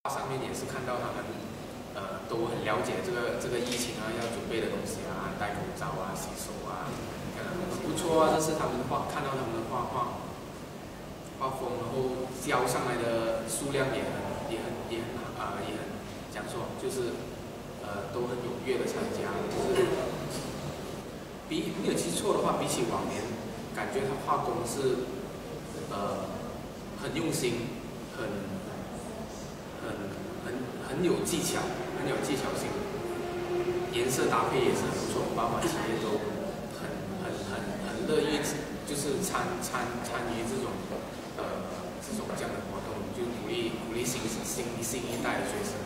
上面也是看到他们都很了解这个疫情啊要准备的东西啊，戴口罩啊、洗手啊，很不错啊。这是他们看到他们的画风，然后交上来的数量也很讲说就是都很踊跃的参加，就是没有记错的话，比起往年，感觉他画工是很用心，很有技巧，很有技巧性，颜色搭配也是很不错，包括企业都很乐意，就是参与这种这样的活动，就鼓励新一代的学生。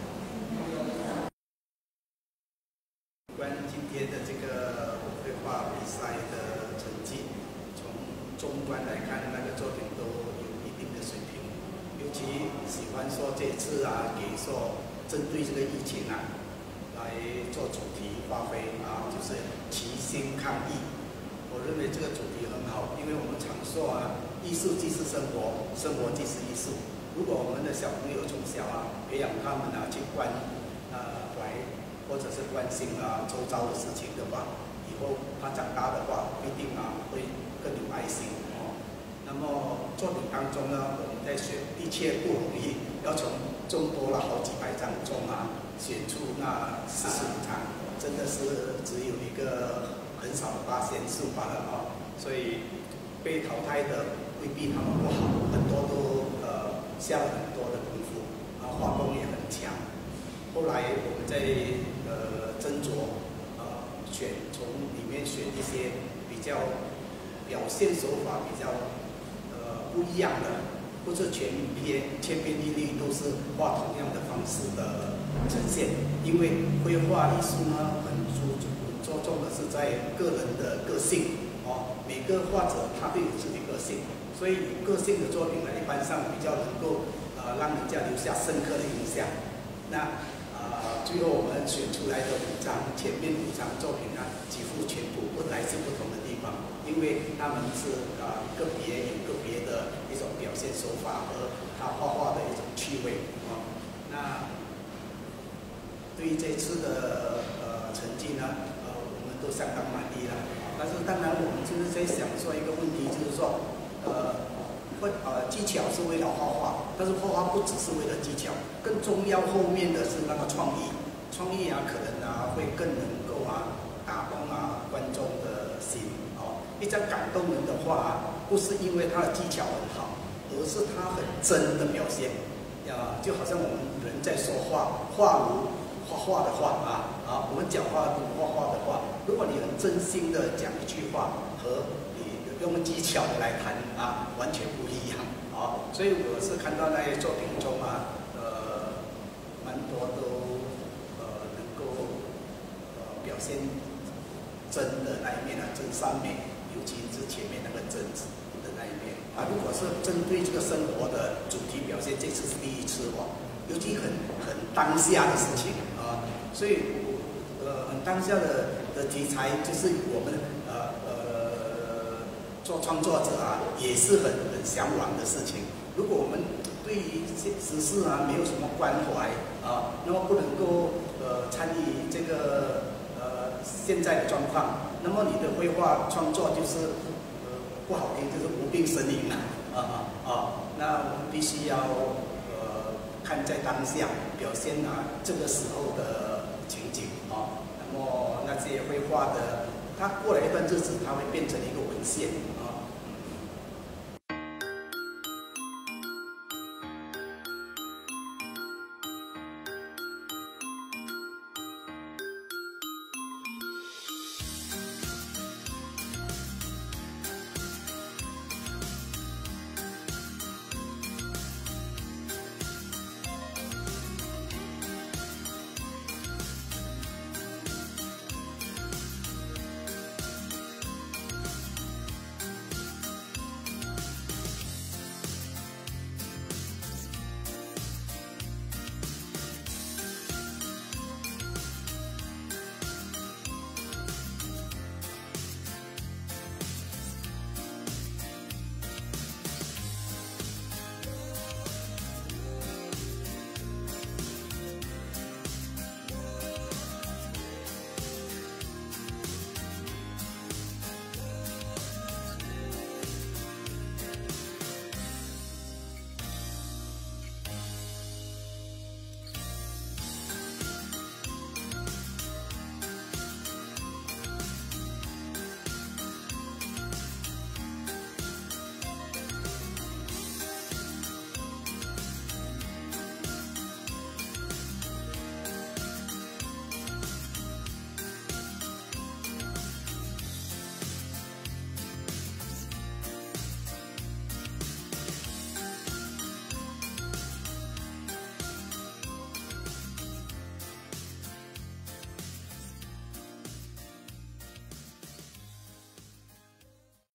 关于今天的这个绘画比赛的成绩，从中观来看，那个作品都有一定的水平，尤其喜欢说这次给说。针对这个疫情来做主题发挥就是齐心抗疫。我认为这个主题很好，因为我们常说艺术即是生活，生活即是艺术。如果我们的小朋友从小培养他们去关怀或者是关心周遭的事情的话，以后他长大的话必定会更有爱心。那么作品当中呢，我们在选的确不容易，要从众多了好几百张中选出那45张，真的是只有一个很少的%罢了所以被淘汰的未必他们不好，很多都下了很多的功夫，画工也很强。后来我们在斟酌从里面选一些比较表现手法比较不一样的，或者千篇一律都是画同样的方式的呈现。因为绘画艺术呢，很着重的是在个人的个性每个画者他都有自己个性，所以个性的作品呢，一般上比较能够让人家留下深刻的印象。那最后我们选出来的前面5张作品几乎全部来自不同的地方，因为他们是有个别的一种表现手法和他画的一种趣味那对于这次的成绩呢，我们都相当满意了。但是当然我们就是在想说一个问题，就是说技巧是为了画画，但是画画不只是为了技巧，更重要后面的是那个创意可能会更能够打动观众的心一张感动人的画不是因为他的技巧很好，而是他很真的表现就好像我们人在说话，话如画画的话我们讲话如画画的话，如果你很真心的讲一句话，和你用技巧的来谈完全不一样所以我是看到那些作品中蛮多都能够表现真的那一面真善美，尤其是前面那个真的那一面如果是针对这个生活的主题表现，这次是第一次尤其很当下的事情所以很当下的题材，就是我们做创作者也是很向往的事情。如果我们对于时事没有什么关怀那么不能够参与这个现在的状况，那么你的绘画创作就是不好听，就是无病呻吟那我们必须要看在当下，表现这个时候的情景那么那些绘画的，它过了一段日子，它会变成一个文献